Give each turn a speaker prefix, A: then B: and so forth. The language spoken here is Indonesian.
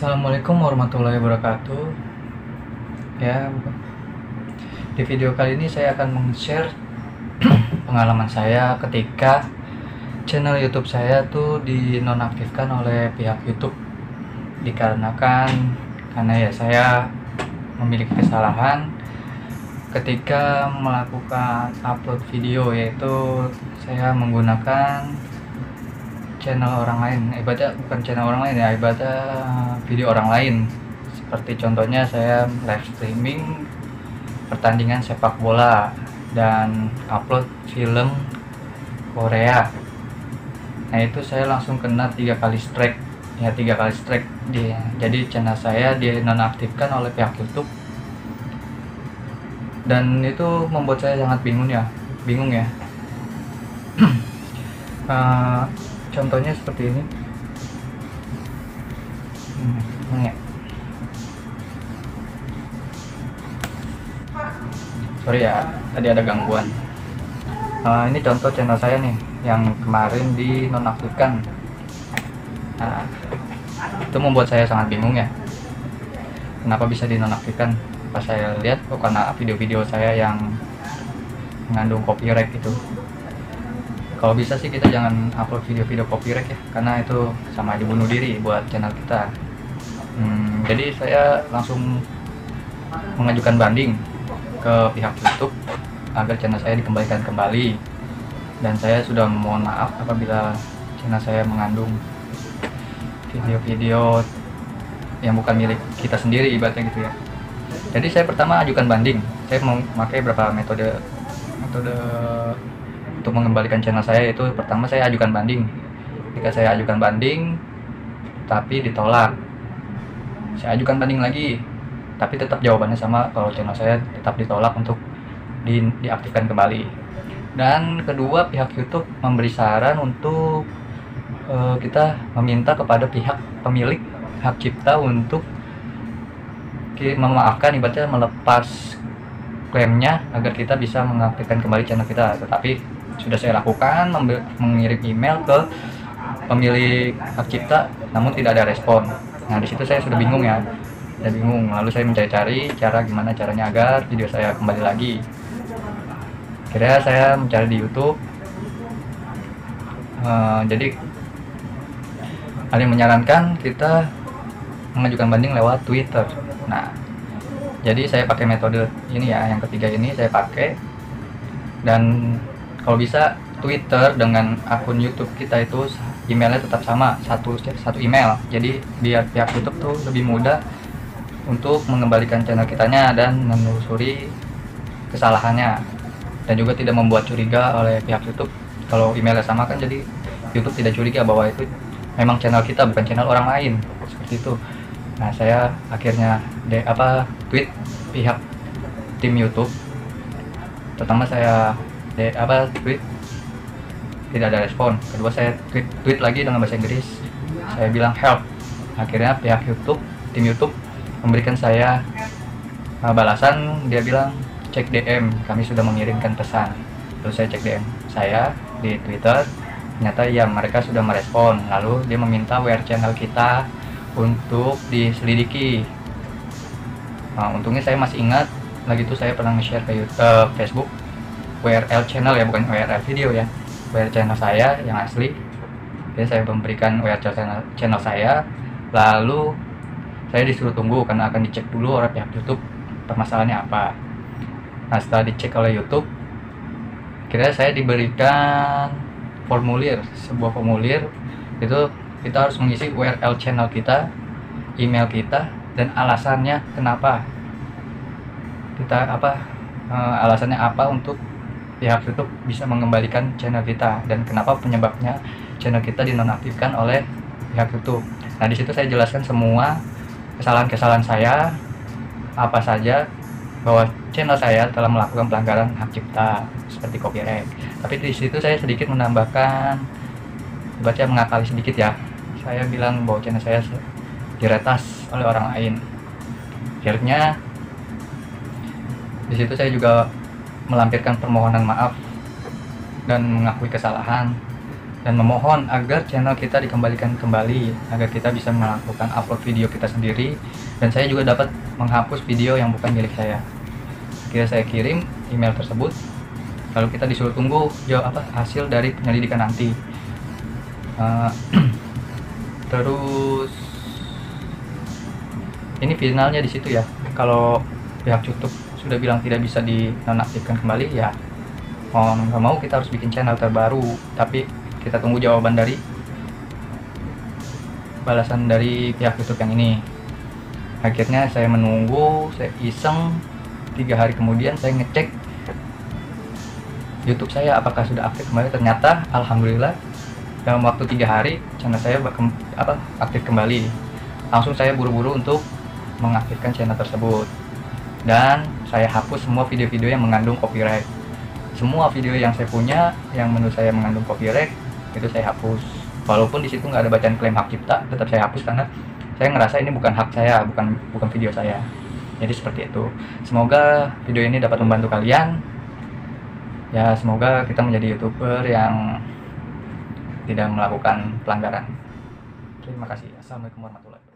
A: Assalamualaikum warahmatullahi wabarakatuh. Ya, di video kali ini saya akan meng-share pengalaman saya ketika channel YouTube saya tuh dinonaktifkan oleh pihak YouTube dikarenakan karena ya saya memiliki kesalahan ketika melakukan upload video, yaitu saya menggunakan channel orang lain, bukan channel orang lain ya, video orang lain. Seperti contohnya saya live streaming pertandingan sepak bola dan upload film Korea. Nah itu saya langsung kena 3 kali strike ya, 3 kali strike dia. Jadi channel saya dinonaktifkan oleh pihak YouTube dan itu membuat saya sangat bingung ya. Contohnya seperti ini. Ya. Sorry ya, tadi ada gangguan. Ini contoh channel saya nih yang kemarin dinonaktifkan. Nah, itu membuat saya sangat bingung ya. Kenapa bisa dinonaktifkan? Pas saya lihat, karena video-video saya yang mengandung copyright itu. Kalau bisa sih kita jangan upload video-video copyright ya, karena itu sama aja bunuh diri buat channel kita. Jadi saya langsung mengajukan banding ke pihak YouTube agar channel saya dikembalikan kembali, dan saya sudah mohon maaf apabila channel saya mengandung video-video yang bukan milik kita sendiri, ibaratnya gitu ya. Jadi saya pertama ajukan banding. Saya memakai beberapa metode untuk mengembalikan channel saya, yaitu pertama saya ajukan banding. Ketika saya ajukan banding tapi ditolak, saya ajukan banding lagi tapi tetap jawabannya sama, kalau channel saya tetap ditolak untuk diaktifkan kembali. Dan kedua, pihak YouTube memberi saran untuk kita meminta kepada pihak pemilik hak cipta untuk memaafkan, ibaratnya melepas klaimnya agar kita bisa mengaktifkan kembali channel kita. Tetapi sudah saya lakukan, mengirim email ke pemilik hak cipta, namun tidak ada respon. Nah di situ saya sudah bingung ya, lalu saya mencari-cari gimana caranya agar video saya kembali lagi. Akhirnya saya mencari di YouTube. Jadi ada yang menyarankan kita mengajukan banding lewat Twitter. Nah jadi saya pakai metode ini ya, yang ketiga ini saya pakai. Dan kalau bisa Twitter dengan akun YouTube kita itu emailnya tetap sama, satu email. Jadi biar pihak YouTube tuh lebih mudah untuk mengembalikan channel kitanya dan menelusuri kesalahannya, dan juga tidak membuat curiga oleh pihak YouTube. Kalau emailnya sama kan jadi YouTube tidak curiga bahwa itu memang channel kita, bukan channel orang lain, seperti itu. Nah saya akhirnya tweet pihak tim YouTube. Pertama saya tweet, tidak ada respon. Kedua saya tweet lagi dengan bahasa Inggris, saya bilang help. Akhirnya pihak YouTube, tim YouTube memberikan saya balasan. Dia bilang cek DM, kami sudah mengirimkan pesan. Lalu saya cek DM saya di Twitter, ternyata ya mereka sudah merespon. Lalu dia meminta WR channel kita untuk diselidiki. Nah, untungnya saya masih ingat, lagi itu saya pernah nge-share ke Facebook WRL channel ya, bukan WRL video ya, WRL channel saya yang asli. Jadi saya memberikan WRL channel saya, lalu saya disuruh tunggu karena akan dicek dulu oleh pihak YouTube permasalahannya apa. Nah setelah dicek oleh YouTube, kira saya diberikan sebuah formulir. Itu kita harus mengisi URL channel kita, email kita, dan alasannya kenapa alasannya apa untuk pihak YouTube bisa mengembalikan channel kita, dan kenapa penyebabnya channel kita dinonaktifkan oleh pihak YouTube. Nah di situ saya jelaskan semua kesalahan saya apa saja, bahwa channel saya telah melakukan pelanggaran hak cipta seperti copyright. Tapi di situ saya sedikit menambahkan, baca mengakali sedikit ya. Saya bilang bahwa channel saya diretas oleh orang lain. Akhirnya di situ saya juga melampirkan permohonan maaf dan mengakui kesalahan. dan memohon agar channel kita dikembalikan kembali, agar kita bisa melakukan upload video kita sendiri, dan saya juga dapat menghapus video yang bukan milik saya. Kira saya kirim email tersebut, lalu kita disuruh tunggu hasil dari penyelidikan nanti. Terus ini finalnya di situ ya. Kalau pihak YouTube sudah bilang tidak bisa dinonaktifkan kembali, ya mau nggak mau kita harus bikin channel terbaru. Tapi kita tunggu jawaban dari balasan dari pihak YouTube yang ini. Akhirnya saya menunggu, saya iseng 3 hari kemudian saya ngecek YouTube saya apakah sudah aktif kembali. Ternyata alhamdulillah dalam waktu 3 hari channel saya aktif kembali. Langsung saya buru-buru untuk mengaktifkan channel tersebut, dan saya hapus semua video-video yang mengandung copyright. Semua video yang saya punya yang menurut saya mengandung copyright itu saya hapus. Walaupun di situ nggak ada bacaan klaim hak cipta, tetap saya hapus karena saya ngerasa ini bukan hak saya, bukan video saya. Jadi seperti itu. Semoga video ini dapat membantu kalian. Ya, semoga kita menjadi YouTuber yang tidak melakukan pelanggaran. Terima kasih. Assalamualaikum warahmatullahi wabarakatuh.